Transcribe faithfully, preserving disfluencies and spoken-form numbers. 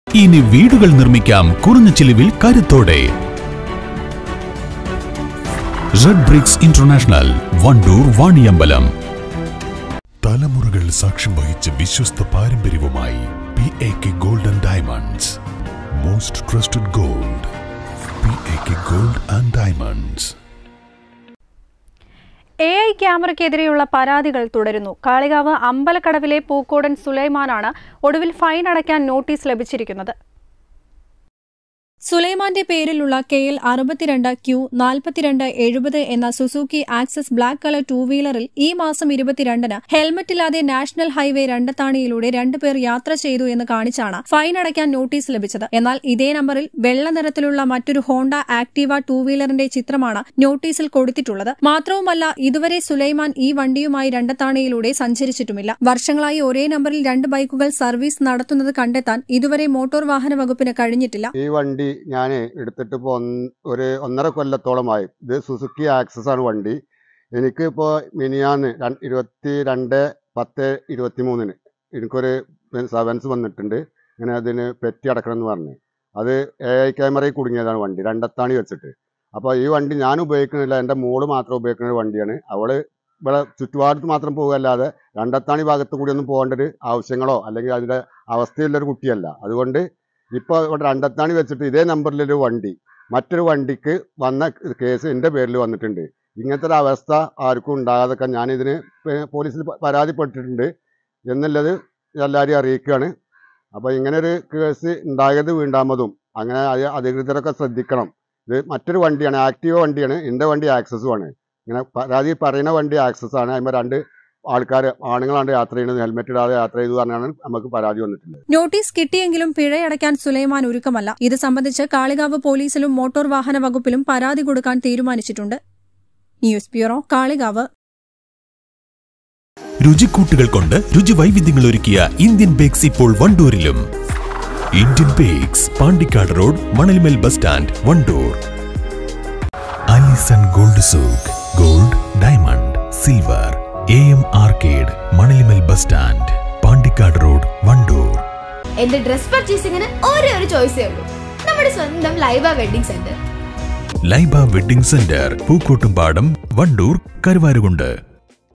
ഇനി വീടുകൾ നിർമ്മിക്കാം കുറഞ്ഞ ചിലവിൽ കരുത്തോടെ. Red bricks international, Wandoor Vaniyambalam. തലമുറകൾ സാക്ഷ്യം വഹിച്ച വിശ്വസ്ത പാരമ്പര്യവുമായി P A K gold and diamonds. Most trusted gold, P A K gold and diamonds. A I ക്യാമറയ്ക്കെതിരെയുള്ള പരാതികൾ തുടരുന്നു. കാളികാവ് അമ്പലക്കടവിലെ പൂക്കോടൻ സുലൈമാനാണ് ഒടുവിൽ ഫൈൻ അടയ്ക്കാൻ നോട്ടീസ് ലഭിച്ചിരിക്കുന്നത്. സുലൈമാന്റെ പേരിലുള്ള കെ എൽ അറുപത്തിരണ്ട് ക്യൂ നാൽപ്പത്തിരണ്ട് എഴുപത് എന്ന Suzuki Access black colour two വീലറിൽ ഈ മാസം ഇരുപത്തിരണ്ടിന് ഹെൽമറ്റില്ലാതെ നാഷണൽ ഹൈവേ രണ്ടത്താണിയിലൂടെ രണ്ടുപേർ യാത്ര ചെയ്തു എന്ന് കാണിച്ചാണ് ഫൈൻ അടയ്ക്കാൻ നോട്ടീസ് ലഭിച്ചത്. എന്നാൽ ഇതേ നമ്പറിൽ വെള്ള നിറത്തിലുള്ള മറ്റൊരു ഹോണ്ട ആക്ടീവ ടൂ വീലറിന്റെ ചിത്രമാണ് നോട്ടീസിൽ കൊടുത്തിട്ടുള്ളത്. മാത്രവുമല്ല, ഇതുവരെ സുലൈമാൻ ഈ വണ്ടിയുമായി രണ്ടത്താണിയിലൂടെ സഞ്ചരിച്ചിട്ടുമില്ല. വർഷങ്ങളായി ഒരേ നമ്പറിൽ രണ്ട് ബൈക്കുകൾ സർവീസ് നടത്തുന്നത് കണ്ടെത്താൻ ഇതുവരെ മോട്ടോർ വാഹന വകുപ്പിന് കഴിഞ്ഞിട്ടില്ല. ഈ വണ്ടി ഞാൻ എടുത്തിട്ട് ഇപ്പോൾ ഒരു ഒന്നര കൊല്ലത്തോളമായി. ഇത് സുസുക്കി ആക്സസ് ആണ് വണ്ടി. എനിക്കിപ്പോൾ മിനിയാന്ന് ഇരുപത്തി രണ്ട് പത്ത് ഇരുപത്തി മൂന്നിന് എനിക്കൊരു സെവൻസ് വന്നിട്ടുണ്ട്. ഇങ്ങനെ അതിന് പെറ്റി അടക്കണം എന്ന് പറഞ്ഞ് അത് എ ഐ ക്യാമറയിൽ കുടുങ്ങിയതാണ് വണ്ടി, രണ്ടത്താണി വെച്ചിട്ട്. അപ്പോൾ ഈ വണ്ടി ഞാൻ ഉപയോഗിക്കുന്നില്ല, എൻ്റെ മോള് മാത്രം ഉപയോഗിക്കുന്ന ഒരു വണ്ടിയാണ്. അവൾ ഇവിടെ ചുറ്റുപാടത്ത് മാത്രം പോകുകയല്ലാതെ രണ്ടത്താണി ഭാഗത്ത് കൂടി ഒന്നും പോകേണ്ട ഒരു ആവശ്യങ്ങളോ അല്ലെങ്കിൽ അതിൻ്റെ അവസ്ഥയുള്ളൊരു കുട്ടിയല്ല. അതുകൊണ്ട് ഇപ്പോൾ ഇവിടെ രണ്ടത്താണി വെച്ചിട്ട് ഇതേ നമ്പറിലൊരു വണ്ടി മറ്റൊരു വണ്ടിക്ക് വന്ന കേസ് എൻ്റെ പേരിൽ വന്നിട്ടുണ്ട്. ഇങ്ങനത്തെ ഒരു അവസ്ഥ ആർക്കും ഉണ്ടാകാതൊക്കെ ഞാനിതിന് പോലീസിൽ പരാതിപ്പെട്ടിട്ടുണ്ട് എന്നുള്ളത് എല്ലാവരെയും അറിയിക്കുകയാണ്. അപ്പോൾ ഇങ്ങനൊരു കേസ് ഉണ്ടായത് വീണ്ടാമതും അങ്ങനെ അധികൃതരൊക്കെ ശ്രദ്ധിക്കണം. ഇത് മറ്റൊരു വണ്ടിയാണ്, ആക്റ്റീവ വണ്ടിയാണ്. എൻ്റെ വണ്ടി ആക്സസുമാണ്. ഇങ്ങനെ പരാതി പറയുന്ന വണ്ടി ആക്സസ് ആണ്. അതിന്മേൽ രണ്ട് ആൾക്കാർ ആണുങ്ങളാണ് യാത്ര ചെയ്യുന്നത്, ഹെൽമെറ്റ് ഇടാതെ യാത്ര ചെയ്തു പറഞ്ഞാണ് നമുക്ക് പരാതി വന്നിട്ടുള്ളത്. നോട്ടീസ് കിട്ടിയെങ്കിലും പിഴയടയ്ക്കാൻ സുലൈമാൻ ഒരുക്കമല്ല. ഇത് സംബന്ധിച്ച് കാളികാവ് പോലീസിലും മോട്ടോർ വാഹന വകുപ്പിലും പരാതി കൊടുക്കാൻ തീരുമാനിച്ചിട്ടുണ്ട്. News bureau, Kalikavu. രുചിക്കൂട്ടുകൾ കൊണ്ട് രുചി വൈവിധ്യങ്ങൾ ഒരുക്കിയ ഇന്ത്യൻ ബേക്സ് ഇപ്പോൾ വണ്ടൂരിലും. Indian bakes, Pandikkad road, Manalmel bus stand, Wandoor. Alison gold souk, gold, diamond, silver. A M arcade, Manalimal bus stand, Pandikkad road, Wandoor. എന്റെ ഡ്രസ് പർച്ചേസിംഗിന് ഒരേ ഒരു ചോയ്സേ ഉള്ളൂ, നമ്മുടെ സ്വന്തം Laiba wedding centre. Laiba wedding centre, Pookkottumpadam, Wandoor, Karuvarakundu.